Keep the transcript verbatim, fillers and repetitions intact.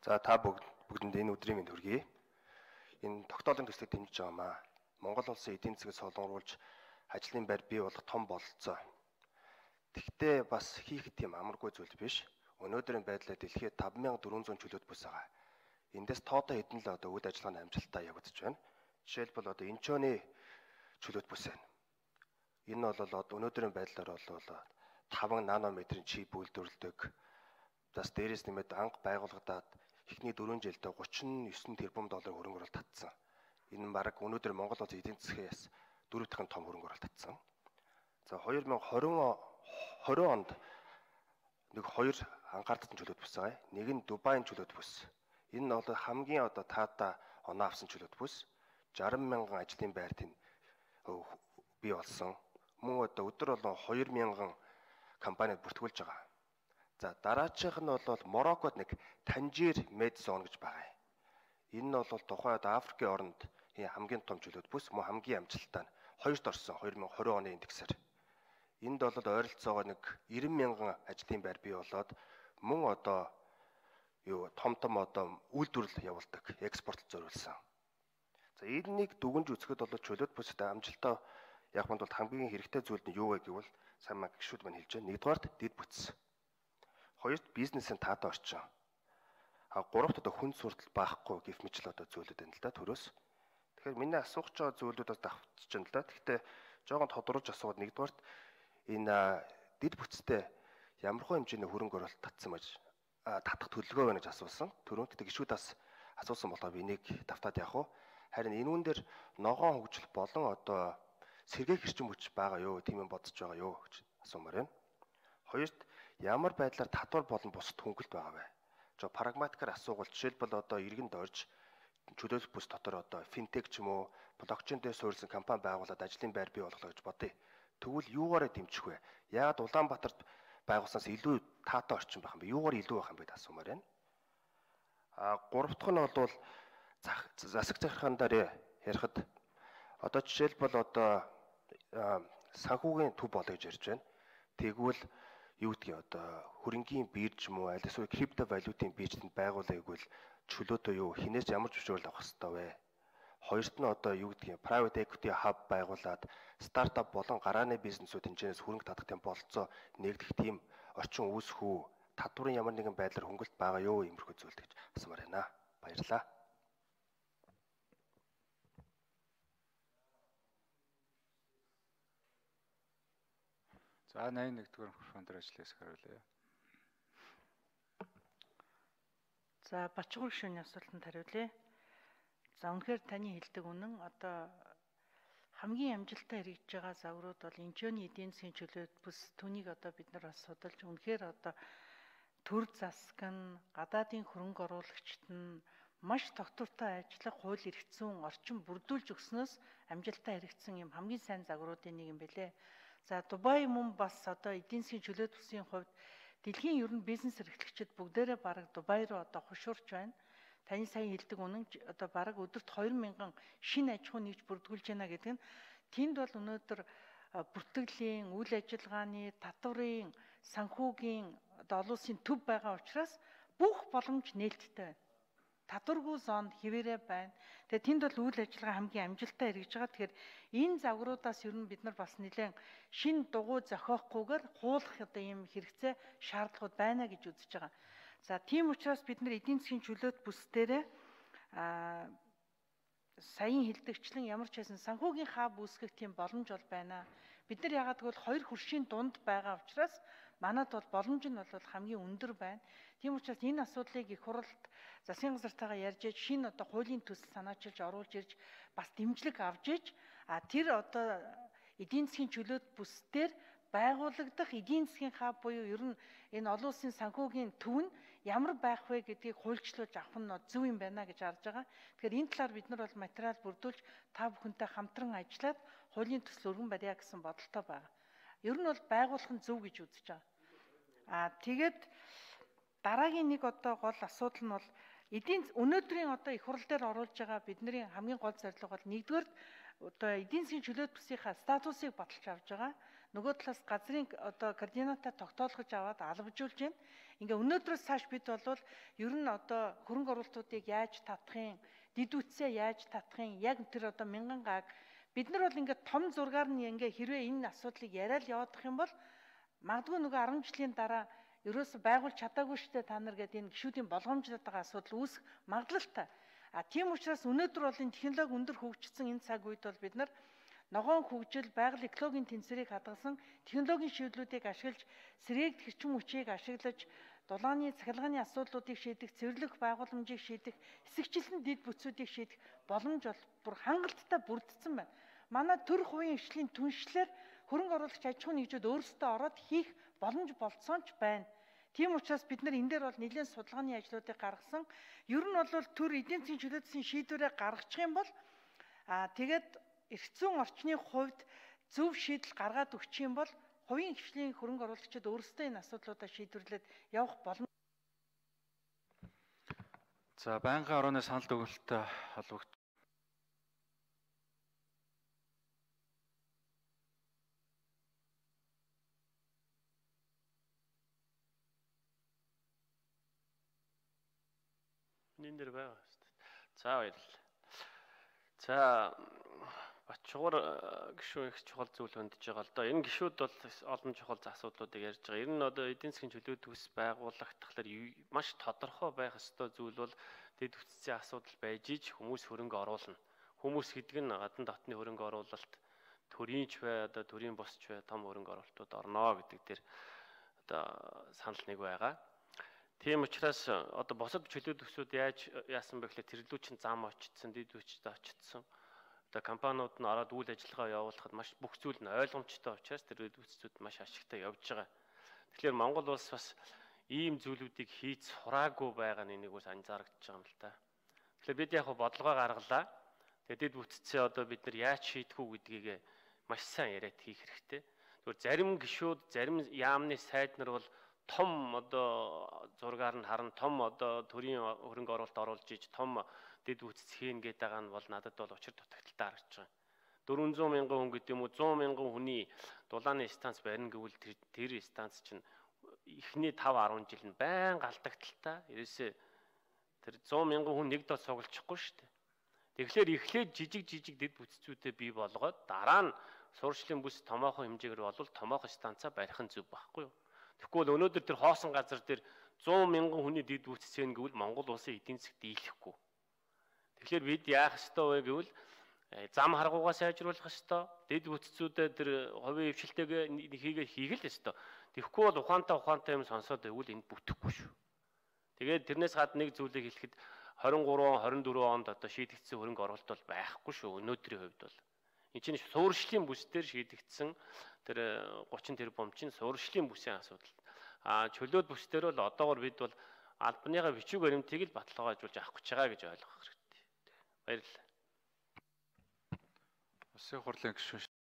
За та бүгд бүгдэнд энэ өдрийн мэнд хүргэе. Энэ тогтоолын төслийг дэмжиж байгаамаа. Монгол улсын эдийн засгийг солонгоруулж ажлын байр бий болох том бололцоо. Тэгвэл бас хийх тийм амаргүй зүйл биш. Өнөөдрийн байдлаар дэлхийд таван мянган дөрвөн зуун чөлөөт бүс байгаа. Эндээс тоотоо хэдэн л одоо үйл ажиллагааны амжилттай явагдаж байна. Жишээлбэл одоо Инчоны чөлөөт бүс байна. Энэ бол одоо өнөөдрийн байдлаар бол таван нанометрийн чип үйлдвэрлэдэг. Бас дээрээс нэмээд анх байгуулагдаад эхний дөрвөн жилдээ гучин есөн тэрбум долларын хөрөнгө оруулалт татсан. Энэ нь бараг өнөөдөр Монгол улсын эдийн засгаас дөрөв дахин том хөрөнгө оруулалт татсан. За две тысячи двадцать онд нэг хоёр анхаардсан чөлөөт бүс байгаа. Нэг нь Дубайн чөлөөт бүс. Энэ нь бол хамгийн одоо таата оноо авсан чөлөөт бүс. шаран мянган ажлын байр тэнд бий болсон. Мөн одоо өдөр болон хоёр мянган компанид бүртгүүлж байгаа. За дараачих нь бол Мороккод нэг Танжир Медзон гэж байгаа. Энэ нь бол тухайн Африкийн оронд хамгийн том чөлөөт бүс, мөн хамгийн амжилттай нь хоёрт орсон две тысячи двадцать оны индексээр. Энд бол ойролцоогоо нэг девяносто мянган ажлын байр бий болоод мөн одоо юу том том одоо үйлдвэрлэл явуулдаг, экспорт зориулсан. За энэнийг дүгнж үзэхэд бол чөлөөт бүстэй амжилтаа явах нь бол хамгийн хэрэгтэй зүйл нь юу вэ гэвэл сайн маа гişүүд маань хэлж байна. Нэгдүгээрт дэд бүтц. Хоёрт бизнесийн таатай орчин. А гуравт одоо хүн суртал баахгүй гэх мэт л одоо зүйлүүд байна л да төрөөс. Тэгэхээр миний асуух ч байгаа зүйлүүдээс давтчих юм л да. Гэхдээ жоохон тодруулж асууад нэгдүгээрт энэ дэд бүтцтэй ямархуу хэмжээний хөрөнгө оруулалт татсан байж татах төлөвлөгөө байна гэж асуусан. Төрөнд гişүүдээс асуусан болохоор би энийг давтаад явах уу? Харин энэ үн дээр ногоон хөгжил болон одоо сэргээх эрчим хүч байгаа юу? Тийм юм бодож байгаа юу гэж асуумаар байна. Хоёрт ямар байдлаар татвар болон бусад хөнгөлт байгаа вэ? За прагматикаар асуувал жишээлбэл одоо иргэнд орж чөлөөлөх бүс дотор одоо финтек ч юм уу блокчейн дээр суурилсан компани байгуулад ажлын байр бий болгох гэж бодъё. Тэгвэл юугаараа дэмжих вэ? Яагаад Улаанбаатарт байгуулснаас илүү таатай орчин байх юм бэ? Юугаар илүү байх юм бэ асуумаар байна. А гурав дахь нь бол засаг захиргаан дээр ярихад одоо жишээлбэл одоо санхүүгийн төв болё гэж ярьж байна. Тэгвэл юу гэдгийг одоо хөрөнгийн бирж юм уу аль эсвэл крипто валютын биржэнд байгуулъя гэвэл чөлөөтөө юу хинээс ямар зөвшөөрөл авах хэрэгтэй вэ? Хоёрт нь одоо юу гэдгийг private equity hub байгуулад стартап болон гарааны бизнесүүд энэчнээс хөрөнгө татах тийм болцоо нэгдэх тийм орчин үүсэх үү? Татварын ямар нэгэн байдлаар хөнгөлт байгаа юу? Иймэрхүү зүйл гэж асуумаар байна. Баярлалаа. За восемьдесят нэгдүгээр микрофон дээр ажлаас хариулъя. За Бачгүр гишүүний асуултанд хариулъя. За үнэхээр таны хэлдэг үнэн одоо хамгийн амжилттай хэрэгжиж байгаа загварууд бол Инчоны эдийн засгийн чөлөөт бүс түүнийг одоо бид нар бас судалж үнэхээр одоо төр засаг нь гадаадын хөрөнгө оруулагчид нь маш тогтвортой ажиллах хууль эрх зүйн орчин бүрдүүлж өгснөөс амжилттай хэрэгжсэн юм хамгийн сайн загваруудын нэг юм бэлээ. За Дубай мөн бас одоо эдийн засгийн чөлөөт бүсийн хувьд дэлхийн ер нь бизнес эрхлэгчид бүгдээрээ бараг Дубай руу одоо хушуурч байна. Таны сайн хэлдэг үнэн одоо бараг өдөрт две мянган шинэ аж ахуй нэгж бүрдүүлж байна гэдэг нь тэнд бол өнөөдөр бүртгэлийн, үйл ажиллагааны, татварын, санхүүгийн одоо олон улсын төв байгаа учраас бүх боломж нээлттэй байна. Татваргүй зоонд хിവэрэ байна. Тэгээ тэнд бол үйл ажиллагаа хамгийн амжилттай хэрэгжиж байгаа. Тэгэхээр энэ загваруудаас ер нь бид нар бас нэлээд шин дугуй зохиохгүйгээр хуулах одоо ийм хэрэгцээ шаардлагууд байна гэж үзэж байгаа. За тийм учраас бид нар эдийн засгийн чөлөөт бүс дээрээ аа саяын хэлдэгчлэн ямар ч байсан санхүүгийн хаб үүсгэх тийм боломж бол байна. Бид нар яагаад гэвэл хоёр хөршийн дунд байгаа учраас манад бол боломж нь бол хамгийн өндөр байна. Тийм учраас энэ асуудлыг их хуралд засгийн газартайгаа ярьж иж шинэ одоо хуулийн төсөл санаачилж оруулж ирж бас дэмжлэг авж иж а тэр одоо эдийн засгийн чөлөөт бүс дээр байгуулагдах эдийн засгийн хаб буюу ер нь энэ олон улсын санхүүгийн төв нь ямар байх вэ гэдгийг хуульчлуулж авах нь зөв юм байна гэж харж байгаа. Тэгэхээр энэ талаар бид нар бол материал бүрдүүлж та бүхэнтэй хамтран ажиллаад хуулийн төсөл өргөн барья гэсэн бодолтой байгаа. Ер нь бол байгуулах нь зөв гэж үзэж байгаа. Аа тэгээд дараагийн нэг одоо гол асуудал нь бол эдийн өнөөдрийн одоо их хурал дээр оруулж байгаа бидний хамгийн гол зорилго бол нэгдүгээр одоо эдийн засгийн чөлөөт бүсийнхаа статусыг баталж авч байгаа. нөгөө талаас газрын одоо координатаа тогтоолгож аваад албажуулж байна. Ингээ өнөөдрөөс цааш бид бол ер нь одоо хөрөнгө оруулалтуудыг яаж татахын, дид үтсээ яаж татахын, яг тэр одоо мянган гааг бид нар бол ингээ том зургаар нь ингээ хэрвээ энэ асуудлыг яриад яваадах юм бол магадгүй нөгөө арван жилийн дараа ерөөсө байгуулж чадаагүй штэ та нар гэдэг энэ гишүүдийн болгоомжлоод байгаа асуудал үүсэх магадлалтай. А тийм учраас өнөөдөр бол энэ технологи өндөр хөгжсөн энэ цаг үед бол бид нар ногоон хөгжил, байгаль экологийн тэнцвэрийг хадгалсан технологийн шийдлүүдийг ашиглаж, сэргээгт хэрчим хүчийг ашиглаж, дулааны цахилгааны асуудлуудыг шийдэх, цэвэрлэх байгууламжийг шийдэх, эсэгчлэн дэд бүтцүүдийг шийдэх боломж бол бүр хангалттай бүрдсэн байна. Манай төр хувийн хвшлийн түншлэлээр хөрөнгө оруулагч аж ахуйн нэгжүүд өөрсдөө ороод хийх боломж болцсон ч байна. Тийм учраас бид нар энэ дээр бол нэлээд судалгааны ажлуудыг гаргасан. Ер нь бол төр эдийн засгийн чөлөөтсөн шийдвэрээ гаргачих юм бол аа тэгээд эрх зүйн орчны хувьд зөв шийдэл гаргаад өгчих юм бол хувийн хвшлийн хөрөнгө оруулагчид өөрсдөө энэ асуудлуудаа шийдвэрлээд явах боломж. За байнгын орооны санал дүгнэлттэй холбогд энэ дэр байгаа шүү дээ. За баярлалаа. За Бачуугар гишүүн их чухал зүйл хөндөж байгаа л доо. Энэ гишүүд бол олон чухал асуудлуудыг ярьж байгаа. Ер нь одоо эдийн засгийн чөлөөт төс байгуулах тэгэхээр маш тодорхой байх ёстой зүйл бол дэд бүтцийн асуудал байж иж хүмүүс хөрөнгө оруулна. Хүмүүс гэдэг нь гадна дотны хөрөнгө оруулалт төрийн ч бай, одоо төрийн босч бай, том хөрөнгө оруулалтууд орно гэдэг дээр одоо санал нэг байгаа. Тийм учраас одоо босод чөлөөт төсүүд яаж яасан бэ гэхээр тэрлүү чин зам очсон, дэд бүтцэд очсон. Одоо компаниуд нь ороод үйл ажиллагаа явуулахад маш бүх зүйл нь ойлгомжтой учраас тэр дэд бүтцүүд маш ашигтай явж байгаа. Тэгэхээр Монгол улс бас ийм зүйлүүдийг хийж сураагүй байгаа нэг үс анзаарэгдэж байгаа юм л та. Тэгэхээр бид яг бодлогоо гаргалаа. Тэгээд дэд бүтцээ одоо бид нар яаж шийдэх үү гэдгийг маш сайн яриад хийх хэрэгтэй. Тэгвэл зарим гишүүд, зарим яамны сайд нар бол том одоо зургаар нь харан том одоо төрийн хөрөнгө оруулалт оруулж иж том дэд бүтц хийн гэдэг байгаа нь бол надад бол учир дутагдaltaй харагдаж байгаа. дөрвөн зуун мянган хүн гэдэг юм уу зуун мянган хүний дулааны станц барина гэвэл тэр тэр станц чинь эхний тавь арван жил нь байн алдагдaltaй. Ерөөсөө тэр зуун мянган хүн нэг дор цуглчихгүй шүү дээ. Тэгэхээр эхлээд жижиг жижиг дэд бүтцүүдээ бий болгоод дараа нь сурчлын бүс томоохон хэмжээгээр болвол томоохон станцаа барих нь зөв байхгүй юу? Тэгэхгүй бол өнөөдөр тэр хоосон газар дээр зуун мянган хүний дэд бүтцэн гэвэл Монгол улсын эдийн засаг дийлэхгүй. Тэгэхээр бид яах ёстой вэ гэвэл зам харгуугаа сайжруулах ёстой. Дэд бүтцүүдэд тэр хувийн хвшилтэйг хийгээ хийх л ёстой. Тэгэхгүй бол ухаантай ухаантай юм сонсоод байвал энд бүтэхгүй шүү. Тэгээд тэрнээс гадна нэг зүйлийг хэлэхэд двадцать три двадцать четыре онд одоо шийдэгдсэн хөрөнгө оруулалт бол байхгүй шүү. Өнөөдрийн хувьд бол энэ чинь суурьшлийн бүс дээр шийдэгдсэн тэр гучин тэрбум чинь суурьшлийн бүсийн асуудал. А чөлөөт бүс дээр бол одоогор бид бол албаныгаа бичиг баримтыг л баталгаажуулж авах гэж байгаа гэж ойлгох хэрэгтэй. Баярлалаа. Улсын хурлын гишүүн